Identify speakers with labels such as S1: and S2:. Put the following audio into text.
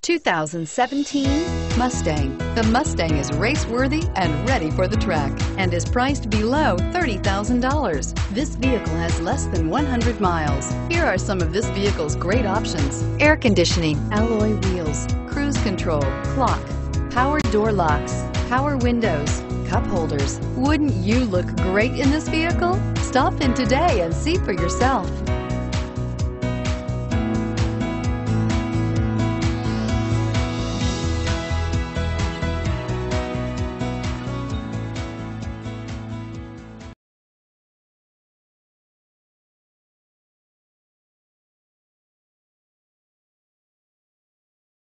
S1: 2017 Mustang. The Mustang is race-worthy and ready for the track and is priced below $30,000. This vehicle has less than 100 miles. Here are some of this vehicle's great options: air conditioning, alloy wheels, cruise control, clock, power door locks, power windows, cup holders. Wouldn't you look great in this vehicle? Stop in today and see for yourself.